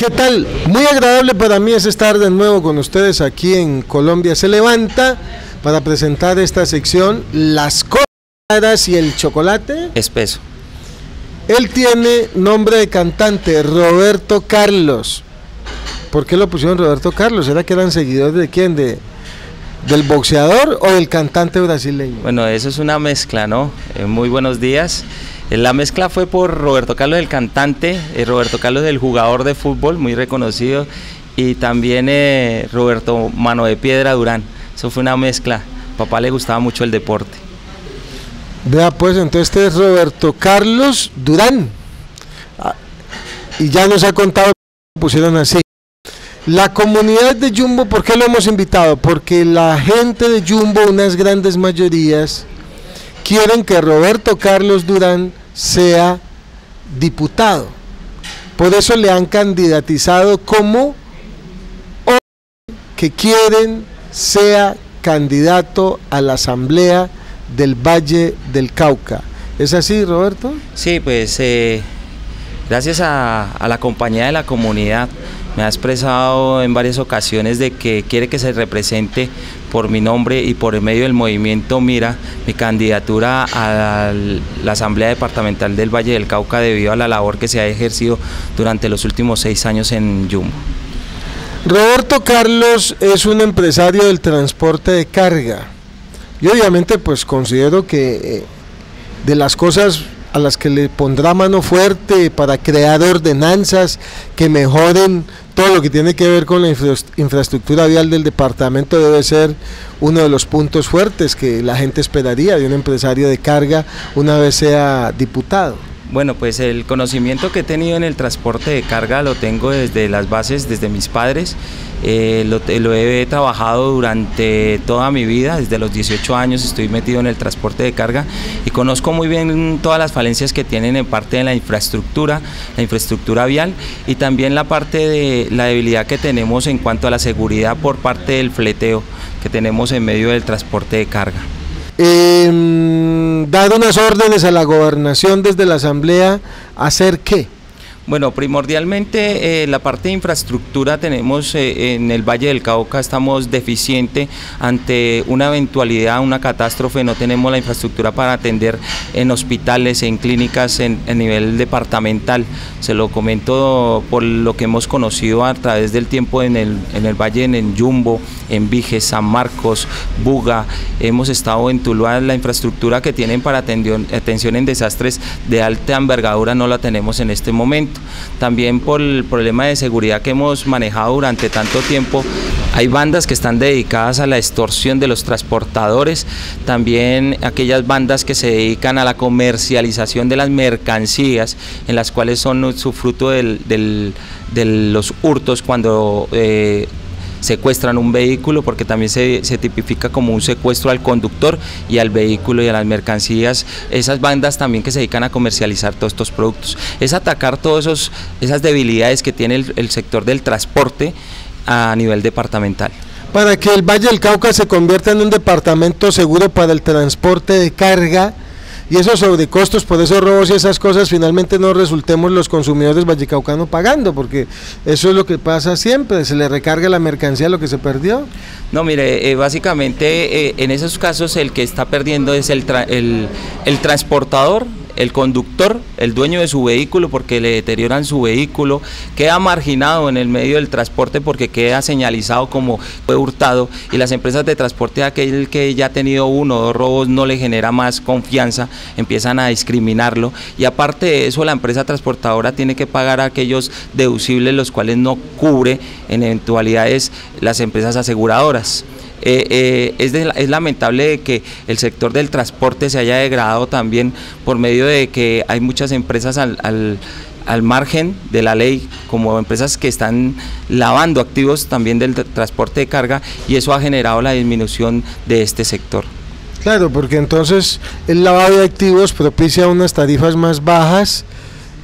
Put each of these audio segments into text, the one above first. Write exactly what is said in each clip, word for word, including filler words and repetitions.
¿Qué tal? Muy agradable para mí es estar de nuevo con ustedes aquí en Colombia se levanta para presentar esta sección, las cosas y el chocolate espeso. Él tiene nombre de cantante, Roberto Carlos. ¿Por qué lo pusieron Roberto Carlos? ¿Era que eran seguidores de quién? ¿De, del boxeador o del cantante brasileño? Bueno, eso es una mezcla, ¿no? Eh, muy buenos días. La mezcla fue por Roberto Carlos, el cantante, eh, Roberto Carlos, el jugador de fútbol, muy reconocido, y también eh, Roberto Mano de Piedra Durán. Eso fue una mezcla. A papá le gustaba mucho el deporte. Vea pues, entonces este es Roberto Carlos Durán. Ah, y ya nos ha contado, pusieron así. La comunidad de Jumbo, ¿por qué lo hemos invitado? Porque la gente de Jumbo, unas grandes mayorías, quieren que Roberto Carlos Durán sea diputado. Por eso le han candidatizado como hombre que quieren sea candidato a la Asamblea del Valle del Cauca. ¿Es así, Roberto? Sí, pues eh, gracias a, a la compañía de la comunidad, me ha expresado en varias ocasiones de que quiere que se represente por mi nombre y por el medio del movimiento Mira mi candidatura a la Asamblea Departamental del Valle del Cauca debido a la labor que se ha ejercido durante los últimos seis años en Jumbo. Roberto Carlos es un empresario del transporte de carga y obviamente pues considero que eh, de las cosas a las que le pondrá mano fuerte para crear ordenanzas que mejoren todo lo que tiene que ver con la infra infraestructura vial del departamento debe ser uno de los puntos fuertes que la gente esperaría de un empresario de carga una vez sea diputado. Bueno, pues el conocimiento que he tenido en el transporte de carga lo tengo desde las bases, desde mis padres. Eh, lo, lo he trabajado durante toda mi vida, desde los dieciocho años estoy metido en el transporte de carga y conozco muy bien todas las falencias que tienen en parte de la infraestructura, la infraestructura vial y también la parte de la debilidad que tenemos en cuanto a la seguridad por parte del fleteo que tenemos en medio del transporte de carga. Eh, dar unas órdenes a la gobernación desde la asamblea, ¿hacer qué? Bueno, primordialmente eh, la parte de infraestructura tenemos eh, en el Valle del Cauca, estamos deficientes ante una eventualidad, una catástrofe, no tenemos la infraestructura para atender en hospitales, en clínicas, en, en nivel departamental. Se lo comento por lo que hemos conocido a través del tiempo en el, en el Valle, en el Jumbo, en Viges, San Marcos, Buga, hemos estado en Tuluá, la infraestructura que tienen para atención, atención en desastres de alta envergadura no la tenemos en este momento. También por el problema de seguridad que hemos manejado durante tanto tiempo, hay bandas que están dedicadas a la extorsión de los transportadores, también aquellas bandas que se dedican a la comercialización de las mercancías, en las cuales son su fruto del, del, de los hurtos cuando eh, secuestran un vehículo, porque también se, se tipifica como un secuestro al conductor y al vehículo y a las mercancías, esas bandas también que se dedican a comercializar todos estos productos. Es atacar todas esas debilidades que tiene el, el sector del transporte a nivel departamental. Para que el Valle del Cauca se convierta en un departamento seguro para el transporte de carga, y esos sobrecostos por esos robos y esas cosas finalmente no resultemos los consumidores vallecaucanos pagando, porque eso es lo que pasa siempre, se le recarga la mercancía lo que se perdió. No, mire, eh, básicamente eh, en esos casos el que está perdiendo es el, tra el, el transportador, el conductor, el dueño de su vehículo, porque le deterioran su vehículo, queda marginado en el medio del transporte porque queda señalizado como fue hurtado, y las empresas de transporte, aquel que ya ha tenido uno o dos robos no le genera más confianza, empiezan a discriminarlo, y aparte de eso la empresa transportadora tiene que pagar a aquellos deducibles los cuales no cubre en eventualidades las empresas aseguradoras. Eh, eh, es, de, es lamentable que el sector del transporte se haya degradado también por medio de que hay muchas empresas al, al, al margen de la ley, como empresas que están lavando activos también del transporte de carga, y eso ha generado la disminución de este sector. Claro, porque entonces el lavado de activos propicia unas tarifas más bajas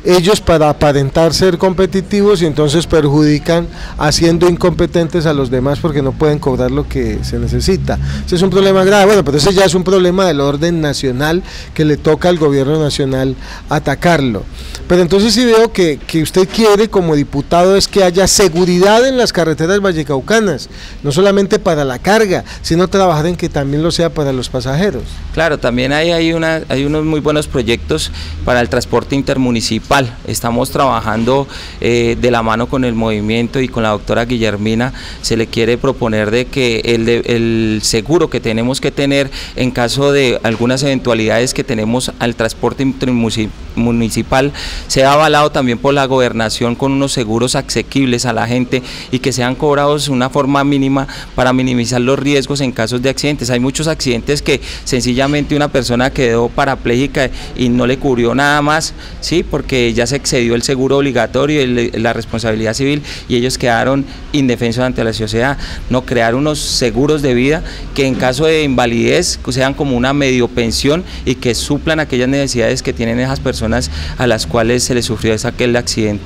ellos para aparentar ser competitivos y entonces perjudican haciendo incompetentes a los demás porque no pueden cobrar lo que se necesita. Ese es un problema grave, bueno, pero ese ya es un problema del orden nacional que le toca al gobierno nacional atacarlo. Pero entonces sí veo que, que usted quiere como diputado es que haya seguridad en las carreteras vallecaucanas, no solamente para la carga, sino trabajar en que también lo sea para los pasajeros. Claro, también hay, hay, una, hay unos muy buenos proyectos para el transporte intermunicipal. Estamos trabajando eh, de la mano con el movimiento y con la doctora Guillermina. Se le quiere proponer de que el, el seguro que tenemos que tener en caso de algunas eventualidades que tenemos al transporte intermunicipal sea avalado también por la gobernación con unos seguros asequibles a la gente y que sean cobrados de una forma mínima para minimizar los riesgos en casos de accidentes. Hay muchos accidentes que sencillamente una persona quedó parapléjica y no le cubrió nada más, sí, porque ya se excedió el seguro obligatorio y la responsabilidad civil y ellos quedaron indefensos ante la sociedad. No, crear unos seguros de vida que en caso de invalidez sean como una medio pensión y que suplan aquellas necesidades que tienen esas personas a las cuales se les sufrió ese aquel accidente.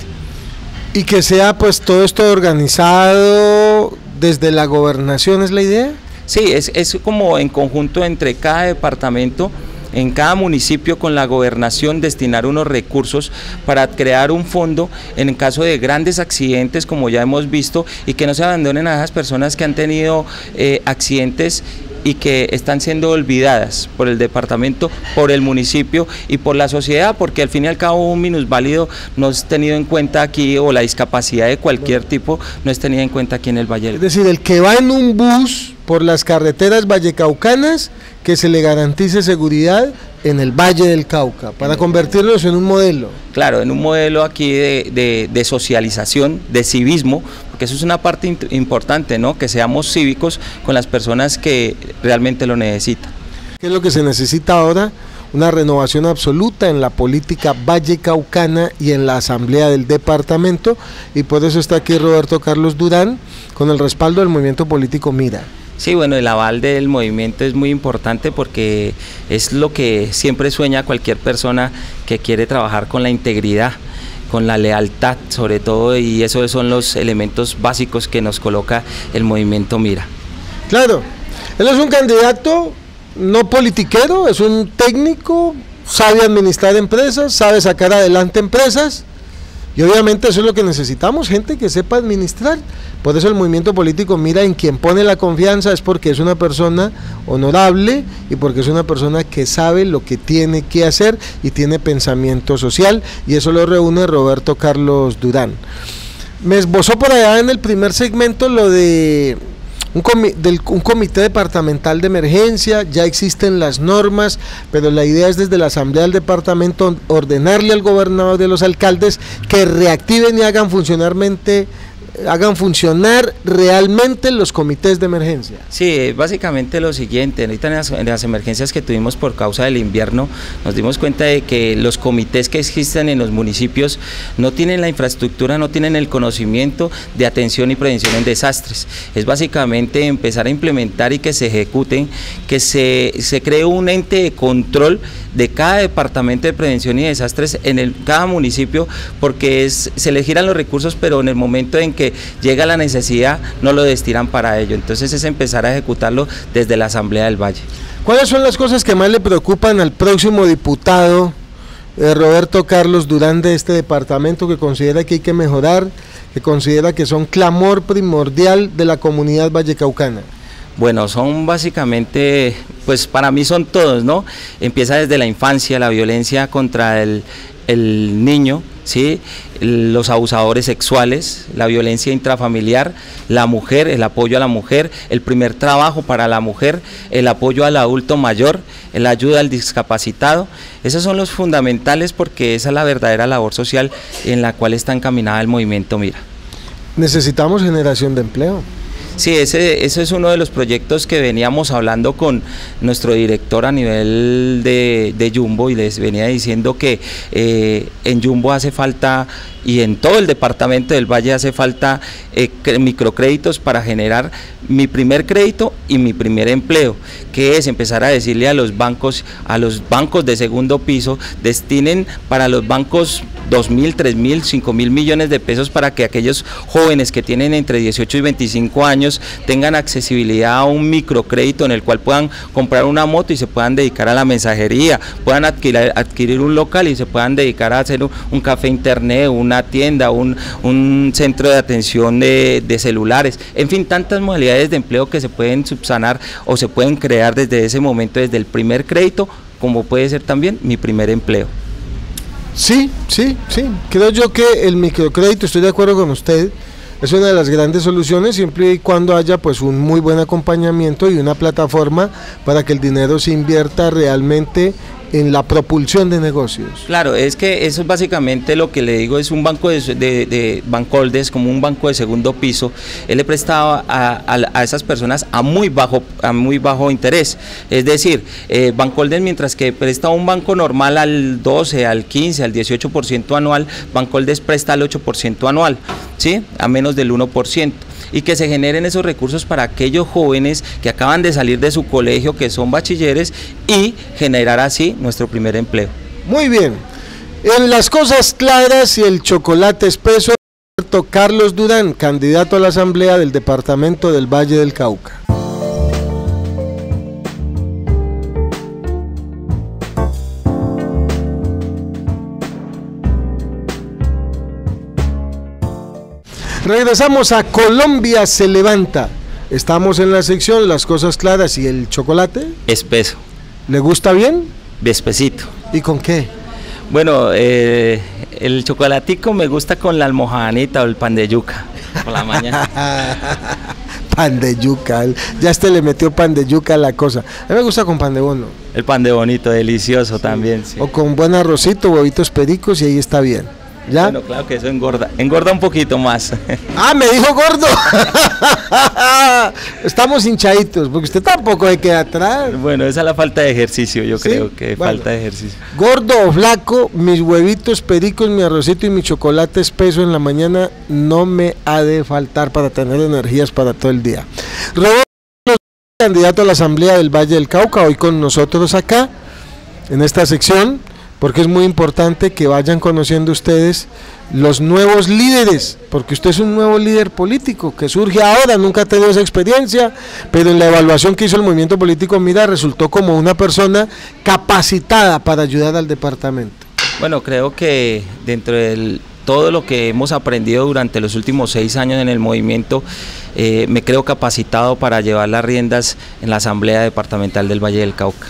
Y que sea pues todo esto organizado desde la gobernación, ¿es la idea? Sí, es, es como en conjunto entre cada departamento, en cada municipio con la gobernación destinar unos recursos para crear un fondo en caso de grandes accidentes como ya hemos visto y que no se abandonen a esas personas que han tenido eh, accidentes y que están siendo olvidadas por el departamento, por el municipio y por la sociedad, porque al fin y al cabo un minusválido no es tenido en cuenta aquí, o la discapacidad de cualquier tipo no es tenida en cuenta aquí en el Valle. Es decir, el que va en un bus por las carreteras vallecaucanas, que se le garantice seguridad en el Valle del Cauca, para convertirlos en un modelo. Claro, en un modelo aquí de, de, de socialización, de civismo, porque eso es una parte importante, ¿no? Que seamos cívicos con las personas que realmente lo necesitan. ¿Qué es lo que se necesita ahora? Una renovación absoluta en la política vallecaucana y en la asamblea del departamento, y por eso está aquí Roberto Carlos Durán, con el respaldo del movimiento político Mira. Sí, bueno, el aval del movimiento es muy importante porque es lo que siempre sueña cualquier persona que quiere trabajar con la integridad, con la lealtad sobre todo, y esos son los elementos básicos que nos coloca el movimiento Mira. Claro, él es un candidato no politiquero, es un técnico, sabe administrar empresas, sabe sacar adelante empresas, y obviamente eso es lo que necesitamos, gente que sepa administrar. Por eso el movimiento político Mira en quien pone la confianza, es porque es una persona honorable y porque es una persona que sabe lo que tiene que hacer y tiene pensamiento social, y eso lo reúne Roberto Carlos Durán. Me esbozó por allá en el primer segmento lo de un, comi del, un comité departamental de emergencia. Ya existen las normas, pero la idea es desde la asamblea del departamento ordenarle al gobernador y a los alcaldes que reactiven y hagan funcionalmente hagan funcionar realmente los comités de emergencia. Sí, básicamente lo siguiente, ahorita en las, en las emergencias que tuvimos por causa del invierno, nos dimos cuenta de que los comités que existen en los municipios no tienen la infraestructura, no tienen el conocimiento de atención y prevención en desastres. Es básicamente empezar a implementar y que se ejecuten, que se, se cree un ente de control de cada departamento de prevención y desastres en el, cada municipio, porque es, se les giran los recursos, pero en el momento en que llega la necesidad no lo destinan para ello. Entonces es empezar a ejecutarlo desde la Asamblea del Valle. ¿Cuáles son las cosas que más le preocupan al próximo diputado eh, Roberto Carlos Durán de este departamento, que considera que hay que mejorar, que considera que son clamor primordial de la comunidad vallecaucana? Bueno, son básicamente, pues para mí son todos, ¿no? Empieza desde la infancia, la violencia contra el, el niño, ¿sí? Los abusadores sexuales, la violencia intrafamiliar, la mujer, el apoyo a la mujer, el primer trabajo para la mujer, el apoyo al adulto mayor, la ayuda al discapacitado. Esos son los fundamentales, porque esa es la verdadera labor social en la cual está encaminada el movimiento Mira. Necesitamos generación de empleo. Sí, ese, ese es uno de los proyectos que veníamos hablando con nuestro director a nivel de, de Jumbo, y les venía diciendo que eh, en Jumbo hace falta, y en todo el departamento del Valle hace falta eh, microcréditos para generar mi primer crédito y mi primer empleo, que es empezar a decirle a los bancos, a los bancos de segundo piso, destinen para los bancos dos mil, tres mil, cinco mil millones de pesos para que aquellos jóvenes que tienen entre dieciocho y veinticinco años tengan accesibilidad a un microcrédito en el cual puedan comprar una moto y se puedan dedicar a la mensajería, puedan adquirir, adquirir un local y se puedan dedicar a hacer un, un café internet, una tienda, un, un centro de atención de, de celulares, en fin, tantas modalidades de empleo que se pueden subsanar o se pueden crear desde ese momento, desde el primer crédito, como puede ser también mi primer empleo. Sí, sí, sí, creo yo que el microcrédito, estoy de acuerdo con usted, es una de las grandes soluciones siempre y cuando haya pues un muy buen acompañamiento y una plataforma para que el dinero se invierta realmente en la propulsión de negocios. Claro, es que eso es básicamente lo que le digo, es un banco de, de, de Bancoldes, como un banco de segundo piso. Él le prestaba a, a, a esas personas a muy bajo a muy bajo interés, es decir, eh, Bancoldes, mientras que presta un banco normal al doce, al quince, al dieciocho por ciento anual, Bancoldes presta al ocho por ciento anual, ¿sí? A menos del uno por ciento. Y que se generen esos recursos para aquellos jóvenes que acaban de salir de su colegio, que son bachilleres, y generar así nuestro primer empleo. Muy bien, en las cosas claras y el chocolate espeso, Carlos Durán, candidato a la Asamblea del Departamento del Valle del Cauca. Regresamos a Colombia se levanta. Estamos en la sección Las cosas claras y el chocolate. Espeso. ¿Le gusta bien? Espesito. ¿Y con qué? Bueno, eh, el chocolatico me gusta con la almohadanita o el pan de yuca por la mañana. Pan de yuca, ya este le metió pan de yuca a la cosa. A mí me gusta con pan de bono. El pan de bonito, delicioso, sí. También. Sí. O con buen arrocito, huevitos pericos y ahí está bien. ¿Ya? Bueno, claro que eso engorda, engorda un poquito más. Ah, me dijo gordo. Estamos hinchaditos, porque usted tampoco se queda atrás. Bueno, esa es la falta de ejercicio, yo ¿Sí? creo que bueno, falta de ejercicio. Gordo o flaco, mis huevitos pericos, mi arrocito y mi chocolate espeso en la mañana no me ha de faltar para tener energías para todo el día. Roberto, candidato a la Asamblea del Valle del Cauca, hoy con nosotros acá, en esta sección, porque es muy importante que vayan conociendo ustedes los nuevos líderes, porque usted es un nuevo líder político que surge ahora, nunca ha tenido esa experiencia, pero en la evaluación que hizo el movimiento político Mira resultó como una persona capacitada para ayudar al departamento. Bueno, creo que dentro de todo lo que hemos aprendido durante los últimos seis años en el movimiento, eh, me creo capacitado para llevar las riendas en la Asamblea Departamental del Valle del Cauca.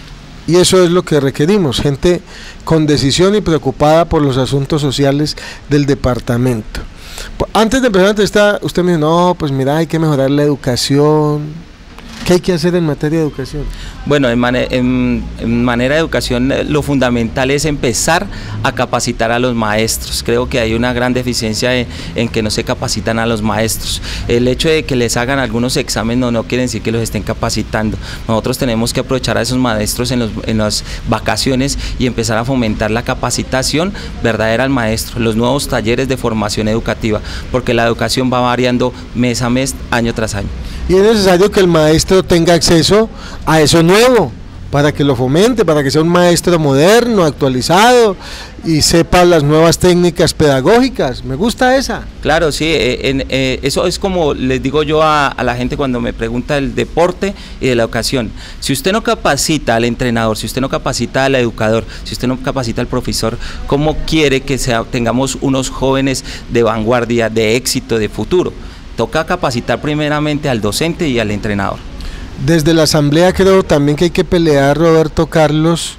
Y eso es lo que requerimos, gente con decisión y preocupada por los asuntos sociales del departamento. Antes de empezar, antes está, usted me dijo, no, pues mira, hay que mejorar la educación. ¿Qué hay que hacer en materia de educación? Bueno, en, man en, en manera de educación lo fundamental es empezar a capacitar a los maestros. Creo que hay una gran deficiencia en, en que no se capacitan a los maestros. El hecho de que les hagan algunos exámenes no, no quiere decir que los estén capacitando. Nosotros tenemos que aprovechar a esos maestros en, los, en las vacaciones y empezar a fomentar la capacitación verdadera al maestro, los nuevos talleres de formación educativa, porque la educación va variando mes a mes, año tras año. Y es necesario que el maestro tenga acceso a eso nuevo, para que lo fomente, para que sea un maestro moderno, actualizado y sepa las nuevas técnicas pedagógicas. Me gusta esa. Claro, sí, eh, en, eh, eso es como les digo yo a, a la gente cuando me pregunta del deporte y de la educación. Si usted no capacita al entrenador, si usted no capacita al educador, si usted no capacita al profesor, ¿cómo quiere que sea, tengamos unos jóvenes de vanguardia, de éxito, de futuro? Toca capacitar primeramente al docente y al entrenador. Desde la Asamblea creo también que hay que pelear, Roberto Carlos,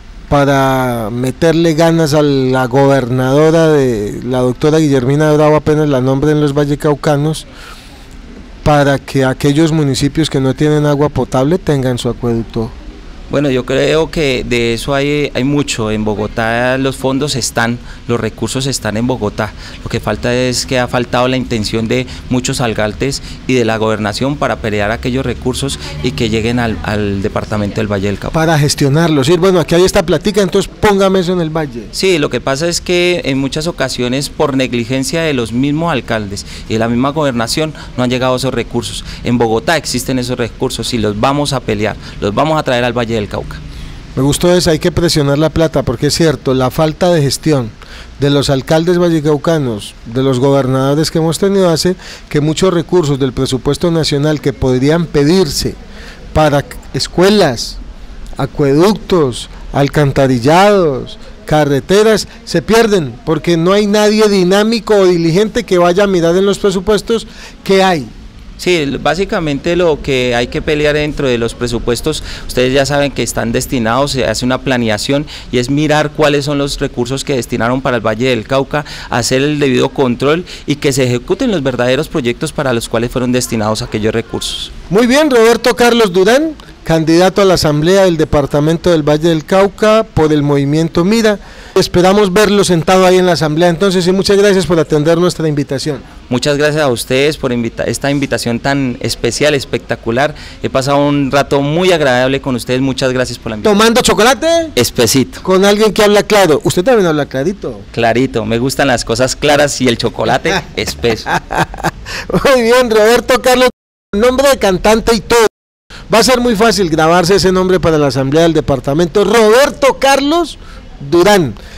para meterle ganas a la gobernadora, de la doctora Guillermina Bravo, apenas la nombren en los vallecaucanos, para que aquellos municipios que no tienen agua potable tengan su acueducto. Bueno, yo creo que de eso hay, hay mucho. En Bogotá los fondos están, los recursos están en Bogotá. Lo que falta es que ha faltado la intención de muchos alcaldes y de la gobernación para pelear aquellos recursos y que lleguen al, al departamento del Valle del Cauca. Para gestionarlos. Sí, bueno, aquí hay esta plática, entonces póngame eso en el Valle. Sí, lo que pasa es que en muchas ocasiones por negligencia de los mismos alcaldes y de la misma gobernación no han llegado esos recursos. En Bogotá existen esos recursos y los vamos a pelear, los vamos a traer al Valle del Cauca. Me gustó eso, hay que presionar la plata, porque es cierto, la falta de gestión, de los alcaldes vallecaucanos, de los gobernadores que hemos tenido, hace que muchos recursos del presupuesto nacional que podrían pedirse para escuelas, acueductos, alcantarillados, carreteras, se pierden, porque no hay nadie dinámico o diligente que vaya a mirar en los presupuestos qué hay. Sí, básicamente lo que hay que pelear dentro de los presupuestos, ustedes ya saben que están destinados, se hace una planeación y es mirar cuáles son los recursos que destinaron para el Valle del Cauca, hacer el debido control y que se ejecuten los verdaderos proyectos para los cuales fueron destinados aquellos recursos. Muy bien, Roberto Carlos Durán, candidato a la Asamblea del Departamento del Valle del Cauca por el Movimiento Mira. Esperamos verlo sentado ahí en la Asamblea entonces, y muchas gracias por atender nuestra invitación. Muchas gracias a ustedes por invita esta invitación tan especial, espectacular. He pasado un rato muy agradable con ustedes, muchas gracias por la invitación. ¿Tomando chocolate? Espesito. Con alguien que habla claro. Usted también habla clarito. Clarito, me gustan las cosas claras y el chocolate espeso. Muy bien, Roberto Carlos, nombre de cantante y todo. Va a ser muy fácil grabarse ese nombre para la Asamblea del Departamento. Roberto Carlos Durán.